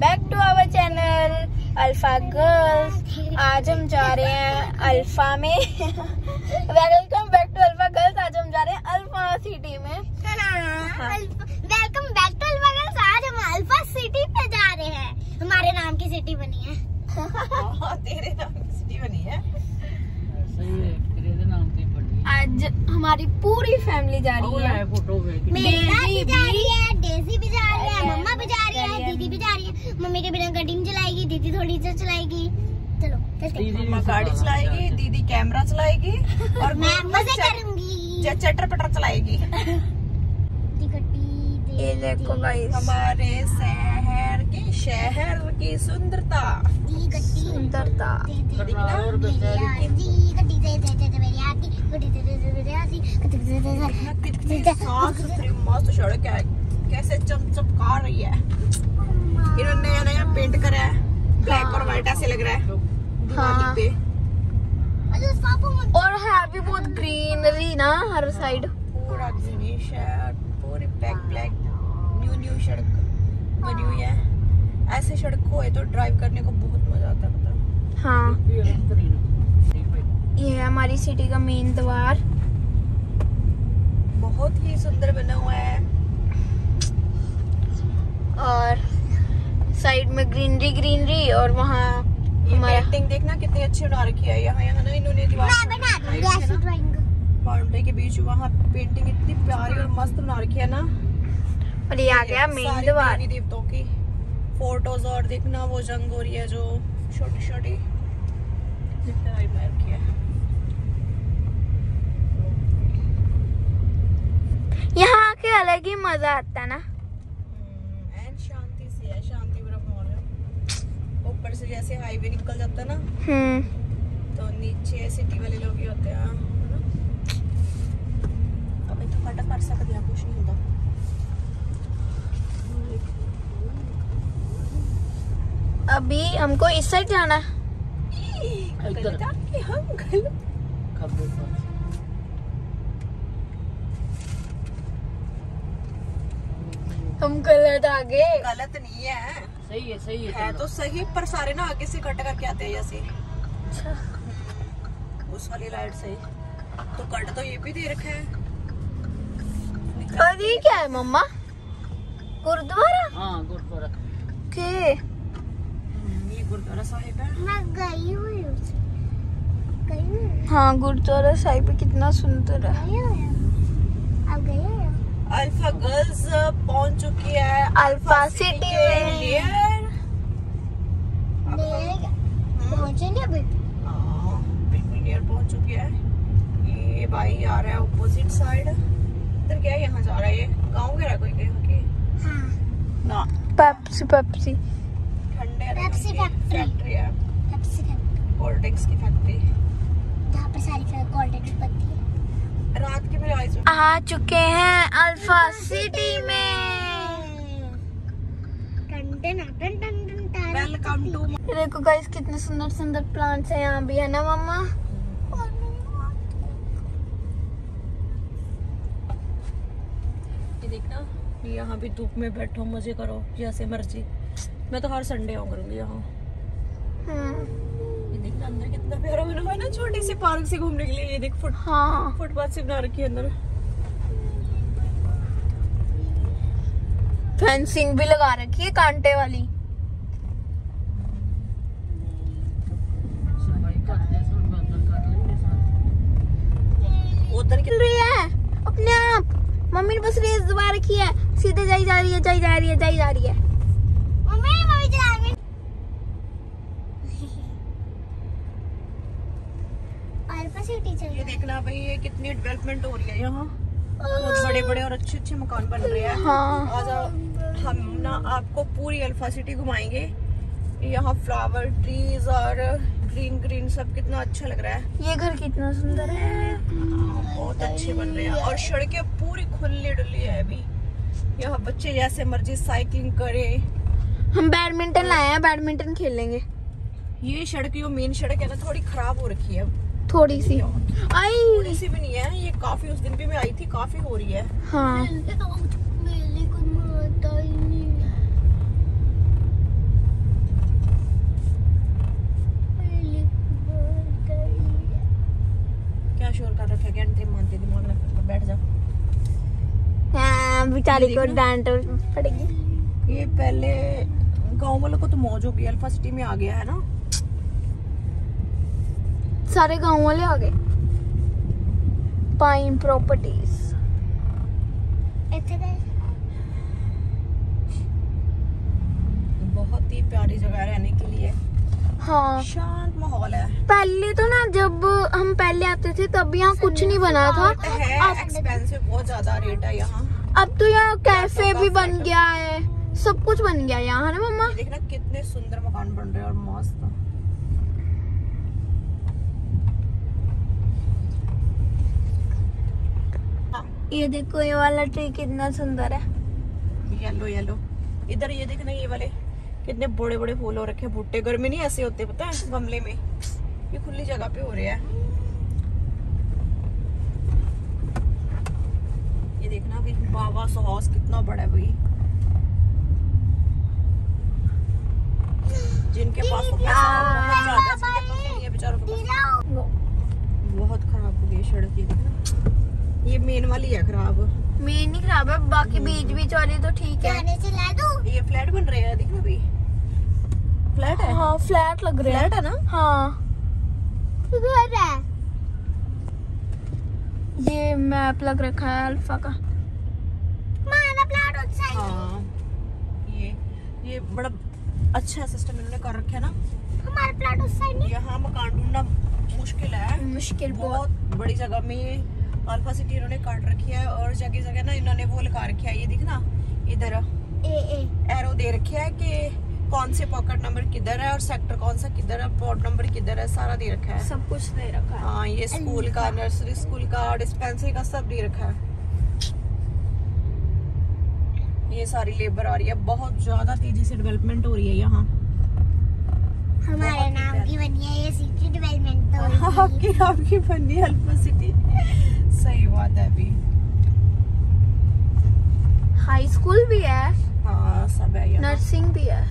Back to our channel Alpha Girls. आज हम जा रहे हैं अल्फा में। Welcome back to Alpha Girls. आज हम जा रहे हैं अल्फा सिटी में। Welcome back to Alpha Girls. आज हम अल्फा सिटी पे जा रहे हैं। हमारे नाम की सिटी बनी है। तेरे नाम की सिटी बनी है। आज हमारी पूरी फैमिली जा रही है। मेरी दादी जा रही है, डेजी भी जा रही है, मम्मा भी जा रही है, दीदी भी जा रही है। मम्मी के बिना गाड़ी नहीं चलाएगी, दीदी थोड़ी सी चलाएगी। चलो मम्मा गाड़ी चलाएगी, दीदी कैमरा चलाएगी और मैं मजे करूंगी, चटर पटर चलाएगी। ये देखो गाइस, हमारे शहर की सुंदरता। साफ सुथरी मस्त सड़क है, कैसे चमचमका रही है। इन्होंने नया पेंट करा है, ब्लैक और व्हाइट ऐसे लग रहा है दिवाली पे। और है भी बहुत ग्रीनरी ना हर साइड। पूरा ग्रीनिश है, पूरी ब्लैक न्यू सड़क बनी हुई है। ऐसे सड़क होए तो ड्राइव करने को बहुत मजा आता है, पता। हाँ, ये है हमारी सिटी का मेन द्वार। बहुत ही सुंदर बना हुआ है और साइड में ग्रीनरी और वहाँ पेंटिंग देखना कितनी अच्छी बना रखी है। यहाँ ना इन्होंने बाउंड्री के बीच वहाँ पेंटिंग इतनी प्यारी और मस्त बना रखी है ना। और ये आ गया मेन द्वार। देवी देवताओं की फोटोज और देखना वो जंग हो रही है जो छोटी रखी है। यहाँ आके अलग ही मजा आता है ना। एंड शांति से है, शांति भरा माहौल है। ऊपर से जैसे हाईवे निकल जाता है ना, तो नीचे सिटी वाले लोग ही होते हैं। अबे तो फटा कर सकते हैं, कुछ नहीं होता। अभी हमको इस साइड जाना है। हम गलत आ गए। गलत नहीं है, सही है तो सही, पर सारे ना आगे से कट करके आते हैं जैसे। अच्छा, उस वाली लाइट से तो कट तो ये भी दे रखा है। और ये क्या है मम्मा? गुरुद्वारा? हाँ, गुरुद्वारा के ये गुरुद्वारा साहिब है। मैं गई हुई हूँ। हाँ, गुरुद्वारा साहिब भी कितना सुंदर है। अब गई हो? अल्फा गर्ल्स पहुंच चुकी है अल्फा सिटी में। पहुंचेंगे अभी। बिल्कुल नियर पहुंच चुकी है। ये भाई आ रहा है ऑपोजिट साइड। इधर क्या है, यहाँ जा रहा है। ये गाँव कह रहा है कोई के हाँ। ना। पेप्सी ठंडे पेप्सी फैक्ट्री है, पेप्सी कोल्ड ड्रिंक्स की फैक्ट्री, जहाँ पर सारी कोल्ड ड्रिंक्स बनती है। रात के मेरे आइज आ चुके हैं अल्फा सिटी में। Welcome to. देखो गाइस, कितने सुंदर सुंदर प्लांट्स हैं यहाँ भी, है ना मम्मा? ये देखना, यहाँ भी धूप में बैठो, मजे करो जैसे मर्जी। मैं तो हर संडे आऊँ करूँगी यहाँ। ये देखना अंदर कितना प्यारा बना हुआ है ना, छोटी सी पार्क से घूमने के लिए। ये देख फुटपाथ से बना रखी है अंदर। फेंसिंग भी लगा रखी है कांटे वाली। उधर चल रही है अपने आप। मम्मी ने बस रेस दबा रखी है, सीधे जाई जा रही है। मम्मी चलाएंगे। अल्फा सिटी चल। ये देखना भाई, ये कितनी डेवलपमेंट हो रही है यहाँ। बहुत बड़े और अच्छे मकान बन रहे हैं। हाँ। आज हम ना आपको पूरी अल्फा सिटी घुमाएंगे। यहाँ फ्लावर ट्रीज और ग्रीन सब कितना अच्छा लग रहा है। ये घर कितना सुंदर है। बहुत अच्छे बन रहे हैं और सड़कें पूरी खुली डुली है। अभी यहाँ बच्चे जैसे मर्जी साइकिलिंग करे। हम बैडमिंटन लाए हैं, बैडमिंटन खेलेंगे। ये सड़क, जो मेन सड़क है ना, थोड़ी खराब हो रखी है। थोड़ी सी भी नहीं है ये, काफी। उस दिन भी मैं आई थी, काफी हो रही है। हाँ। बेचारी को डांट पड़ेगी। ये पहले गांव वालों को तो मौज हो गई, अल्फा सिटी में आ गया है ना, सारे गांव वाले आ गए। पाइन प्रॉपर्टीज बहुत ही प्यारी जगह रहने के लिए, हाँ शांत माहौल है। पहले तो ना जब हम पहले आते थे तब यहाँ कुछ नहीं बना था, एक्सपेंसिव बहुत ज्यादा रेट है यहाँ। अब तो यहाँ कैफे भी बन गया है, सब कुछ बन गया यहाँ, है ना मम्मा? देखना कितने सुंदर मकान बन रहे हैं और मस्त। ये देखो ये वाला ट्री कितना सुंदर है, येलो येलो। इधर ये देखना, ये वाले कितने बड़े बड़े फूल हो रखे हैं। भुट्टे गर्मी नहीं ऐसे होते पता है गमले में, ये खुली जगह पे हो रहे हैं। ये देखना अभी बाबा सो हाउस कितना बड़ा है भाई, जिनके पास तो पैसा बहुत ज्यादा, जिनके पास नहीं है बेचारों के पास। बहुत खराब हो गई सड़क, ये देखना ये मेन वाली है खराब। मेन नहीं खराब है, बाकी बीच बीच वाली तो ठीक है। ये फ्लैट बन रहे हैं, देखना भाई फ्लैट है। हाँ फ्लैट लग रहा है। फ्लैट है ना? हाँ ये मैप लग रखा है अल्फा का। हाँ ये बड़ा अच्छा सिस्टम इन्होंने कर रखा है ना। हमारा प्लाट उस साइड नहीं। यहाँ मकान ढूंढना मुश्किल है, मुश्किल बहुत बड़ी जगह में अल्फा सिटी इन्होंने काट रखी है। और जगह जगह ना इन्होंने वो लगा रखा है, ये दिखना इधर एरो दे रखे है कि कौन से पॉकेट नंबर किधर है और सेक्टर कौन सा किधर है, पोर्ट नंबर किधर है, सारा दे रखा है। सब कुछ दे रखा है। हाँ ये स्कूल का, नर्सरी स्कूल का, डिस्पेंसरी का सब दे रखा है। ये सारी लेबर आ रही है, बहुत ज्यादा तेजी से डेवलपमेंट हो रही है यहाँ। हमारे नाम की बनी है ये सिटी डेवलपमेंट। तो आपके नाम की बनी है अल्फा सिटी, सही बात है। अभी हाई स्कूल भी है, हाँ सब है यहाँ। नर्सिंग भी है।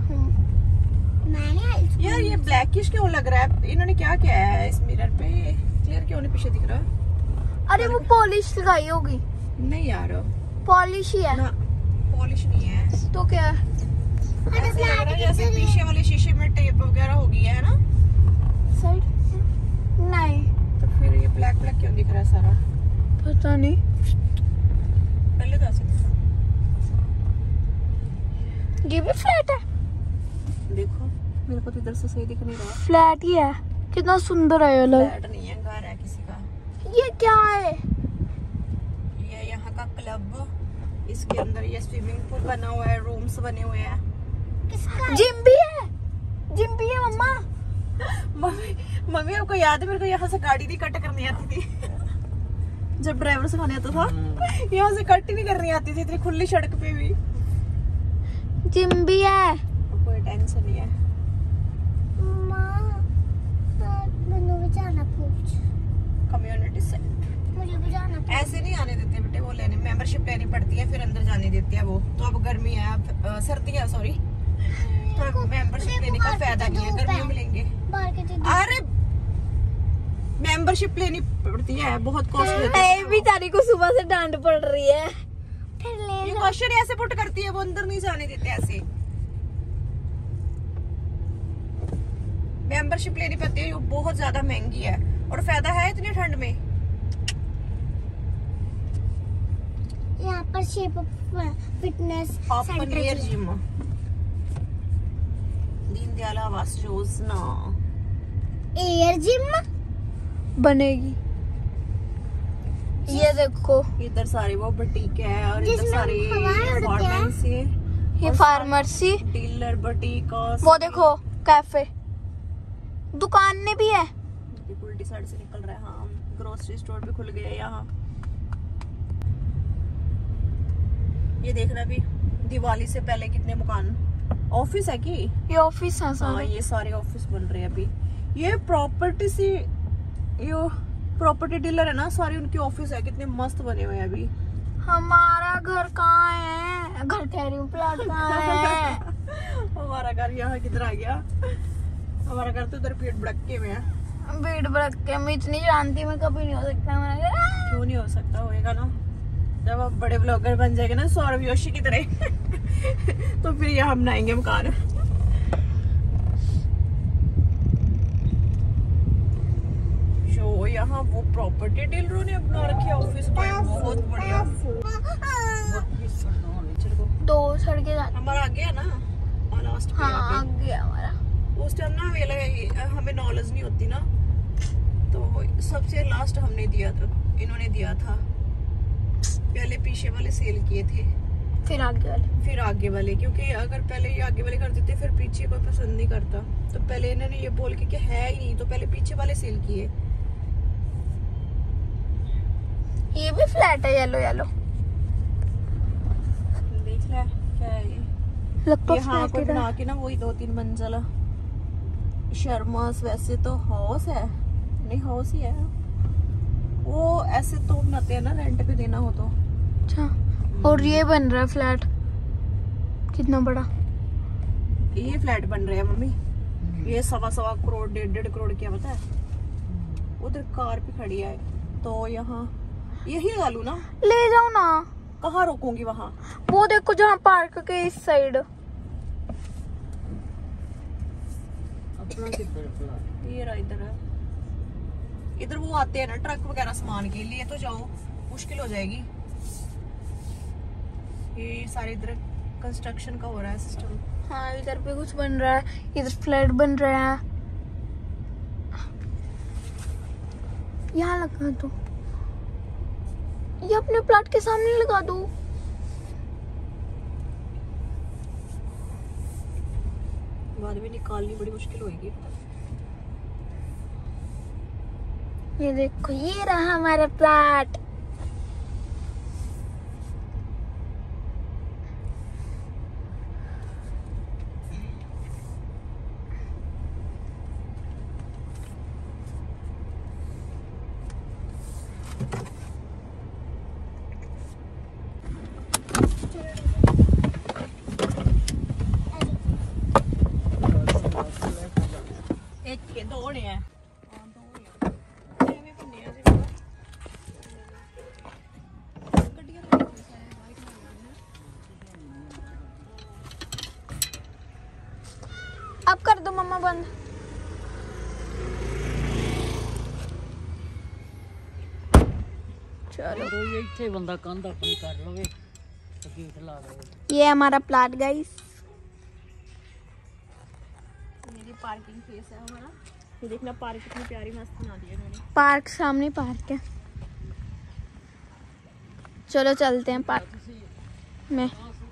मैंने यार ये ब्लैकिश क्यों लग रहा है, इन्होंने क्या किया है इस मिरर पे, क्लियर क्यों नहीं पीछे दिख रहा? अरे वो पॉलिश लगाई होगी। नहीं यार पॉलिश ही है ना, पॉलिश नहीं है तो क्या है? ऐसे लग रहा है जैसे पीछे वाले शीशे में टेप वगैरह हो गई है ना। साइड नहीं, तो फिर ये ब्लैक ब्लैक क्यों दिख रहा है सारा, पता नहीं। पहले तो ऐसे दिखा। ये भी फ्लैट है, देखो मेरे को तो इधर से सही दिख नहीं रहा। फ्लैट ही है, कितना सुंदर है ये लोग। फ्लैट नहीं है, घर है किसी का। ये क्या है? ये यहाँ का क्लब, इसके अंदर ये स्विमिंग पूल बना हुआ है, रूम्स बने हुए हैं। जिम भी है, जिम भी है मम्मा। मम्मी आपको याद है मेरे को यहाँ से गाड़ी नहीं कट करनी आती थी जब ड्राइवर सिखाने आता था, यहाँ से कट ही नहीं करनी आती थी इतनी खुली सड़क पे भी। जिम भी है, कोई टेंशन नहीं है। कम्युनिटी सेंटर मुझे भी जाना। ऐसे नहीं आने देते बेटे, वो लेने मेंबरशिप लेनी पड़ती है, फिर अंदर जाने देते हैं वो। तो अब गर्मी है, अब सर्दी है सॉरी, तो मेंबरशिप लेने का फायदा नहीं है, गर्मियों में लेंगे। अरे मेंबरशिप लेनी पड़ती है, बहुत कॉस्टली होती है। बेचारी को सुबह से डांट पड़ रही है। ये क्वेश्चन ऐसे पुट करती है, वो अंदर नहीं जाने देते ऐसे। मेंबरशिप लेनी पड़ती है, वो बहुत ज्यादा महंगी है। और फायदा है इतनी ठंड में। यहाँ पर Shape fitness centre gym, Deendayal आवास योजना, एयर जिम बनेगी। ये देखो इधर सारे वो बुटीक है और इधर जिसमें सारे हवाएं उड़ती हैं। फार्मेसी है, ये फार्मेसी, डीलर बुटीक, वो देखो कैफे, दुकान भी है। उल्टी साइड से निकल रहा है। हाँ ग्रोसरी स्टोर भी खुल गए यहाँ। ये देखना भी दिवाली से पहले कितने मकान, ऑफिस है कि ये ऑफिस है हाँ, सारे। ये सारे ऑफिस बन रहे हैं अभी। ये प्रॉपर्टी से, ये प्रॉपर्टी डीलर है ना, सारे उनके ऑफिस है, कितने मस्त बने हुए हैं अभी। हमारा घर कहाँ है? घर कह रही हूँ, प्लॉट कहाँ है? हमारा घर यहाँ किधर आ गया? हमारा घर तो उधर भीड़ भड़के में है। भीड़ भड़क के मैं इतनी जानती, मैं कभी नहीं हो सकता हमारा घर। क्यों नहीं हो सकता, होएगा ना। जब आप बड़े ब्लॉगर बन जाएंगे ना सौरभ जोशी की तरह तो फिर यहाँ बनाएंगे मकान। जो यहाँ वो प्रॉपर्टी डीलरों ने अपना रखी है ऑफिस में, बहुत बढ़िया। 2 सड़कें जाती। हमारा आ गया ना लास्ट पे। हाँ आ गया हमारा। उस टाइम ना हमें नॉलेज नहीं होती ना, तो सबसे लास्ट हमने दिया था, इन्होंने दिया था। पहले पीछे वाले सेल किए थे, फिर आगे वाले, क्योंकि अगर पहले ये आगे वाले कर देते फिर पीछे कोई पसंद नहीं करता, तो पहले इन्होंने ये बोल के कि है ही नहीं, तो पहले पीछे वाले सेल किए। ये भी फ्लैट है येलो देख ले क्या है ये। लगता यहाँ कोई बना के ना वही 2-3 मंजिला शर्मास। वैसे तो हाउस है, नहीं हाउस ही है वो, ऐसे तो बनाते हैं ना रेंट पे देना हो तो। अच्छा, और ये बन रहा है फ्लैट कितना बड़ा। ये फ्लैट बन रहे हैं मम्मी, ये 1.25 करोड़ 1.5 करोड़ क्या पता है। उधर कार भी खड़ी है, तो यहाँ यही लगा लूं ना। ले जाओ ना। कहाँ रोकूंगी? वहाँ वो देखो जहाँ पार्क के इस साइड। ये रहा इधर है, इधर वो आते हैं ना ट्रक वगैरह सामान के लिए, तो जाओ मुश्किल हो जाएगी। ये सारे इधर कंस्ट्रक्शन का हो रहा है सिस्टम। हाँ इधर पे कुछ बन रहा है, इधर फ्लैट बन रहा है। यहाँ लगा दो, ये अपने प्लॉट के सामने लगा दो। बाद में निकालनी बड़ी मुश्किल होगी। ये देखो, ये रहा हमारा प्लॉट। एक के 2 ने हैं। अब कर दो मम्मा बंद। चलो ये इतने बंदा कंध अपनी कर लवे तो गेट ला दे। ये हमारा प्लॉट गाइस। मेरी पार्किंग प्लेस है हमारा। ये देखना पार्क कितनी प्यारी मस्त बना दी है इन्होंने। पार्क सामने पार्क है। चलो चलते हैं पार्क में।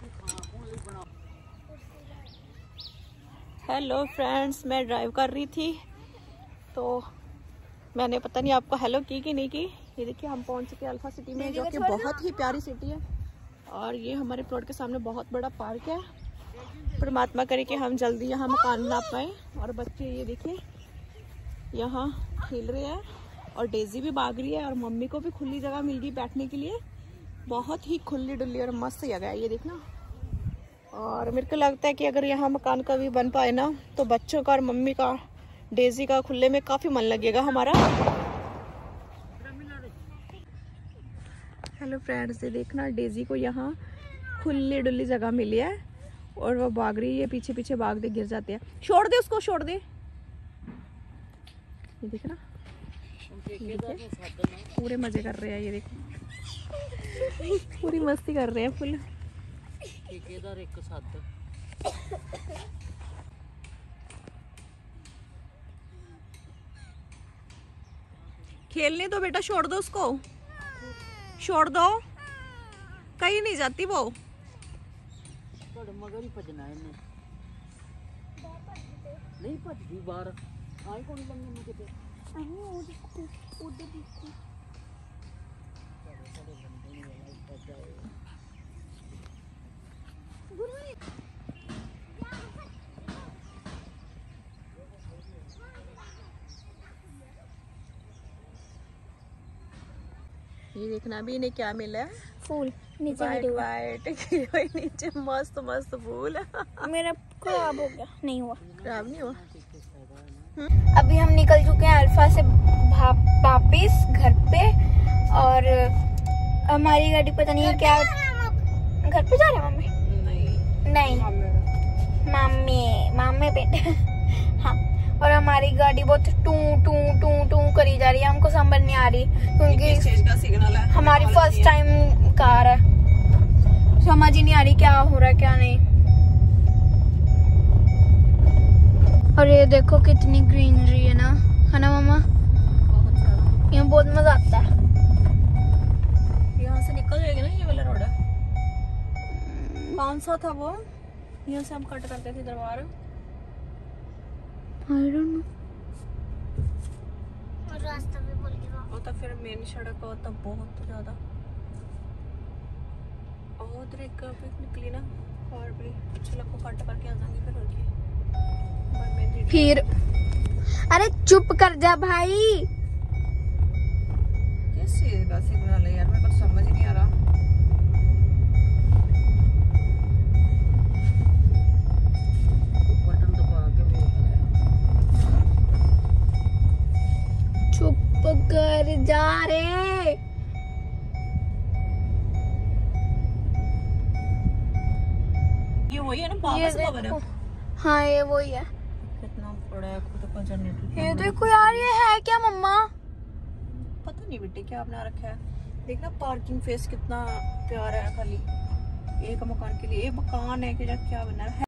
हेलो फ्रेंड्स, मैं ड्राइव कर रही थी तो मैंने पता नहीं आपको हेलो की कि नहीं की। ये देखिए हम पहुंच चुके अल्फा सिटी में, जो कि बहुत ही प्यारी सिटी है। और ये हमारे प्लॉट के सामने बहुत बड़ा पार्क है। परमात्मा करे कि हम जल्दी यहाँ मकान बना पाए। और बच्चे ये देखिए यहाँ खेल रहे हैं और डेजी भी भाग रही है और मम्मी को भी खुली जगह मिल गई बैठने के लिए। बहुत ही खुली डुल्ली और मस्त जगह है ये देखना। और मेरे को लगता है कि अगर यहाँ मकान कभी बन पाए ना तो बच्चों का और मम्मी का डेजी का खुले में काफी मन लगेगा हमारा। हेलो फ्रेंड्स, ये देखना डेजी को यहाँ खुली डुल्ली जगह मिली है और वो भाग रही है। पीछे पीछे भाग दे, गिर जाते हैं। छोड़ दे उसको, छोड़ दे। ये देखना पूरे मजे कर रहे हैं। ये देखो पूरी मस्ती कर रहे हैं फुल। एक साथ खेलने दो बेटा, छोड़ दो उसको, छोड़ दो, कहीं नहीं जाती वो। मगर ही भजना है नहीं भजती बाहर आई कौन बनने में किते ये देखना अभी इन्हें क्या मिला है। फूल नीचे वाइट गिरे हुए। वाइट नीचे मस्त मस्त फूल। मेरा खराब हो गया, नहीं हुआ, खराब नहीं हुआ। अभी हम निकल चुके हैं अल्फा से वापिस घर पे। और हमारी गाड़ी पता नहीं क्या घर पे जा रहे हैं मम्मी। नहीं मामे बेटे हाँ। और हमारी गाड़ी बहुत टू टू टू टू करी जा रही है, हमको समझ नहीं आ रही क्योंकि का सिग्नल है, हमारी फर्स्ट टाइम कार है, समझ ही नहीं आ रही क्या हो रहा है क्या नहीं। और ये देखो कितनी ग्रीनरी है ना मामा, बहुत ज्यादा। यहाँ बहुत मजा आता है। यहाँ से निकल जाएगी ना ये वाला रोड है, कौन सा था वो, यहाँ से हम कट करते थे दरबार। I don't know। रास्ता भी भूल गया। वो तो फिर मेन सड़क हो तो बहुत ज्यादा। और उधर एक निकली ना और भी, चलो को कट करके आ जाएंगे फिर उनकी। फिर अरे चुप कर जा भाई, किस चीज का सिग्नल है यार, मेरे को समझ नहीं आ रहा। बटन दबा के वो चुप कर जा रे। ये वही है ना बाबा से भवन है। हाँ ये वही है। कितना बड़ा है, खुद का जनरेटर। ये देखो यार, ये है क्या मम्मा? पता नहीं बेटे क्या बना रखा है, देखना पार्किंग फेस कितना प्यारा है, खाली एक मकान के लिए एक मकान है कि क्या बना है।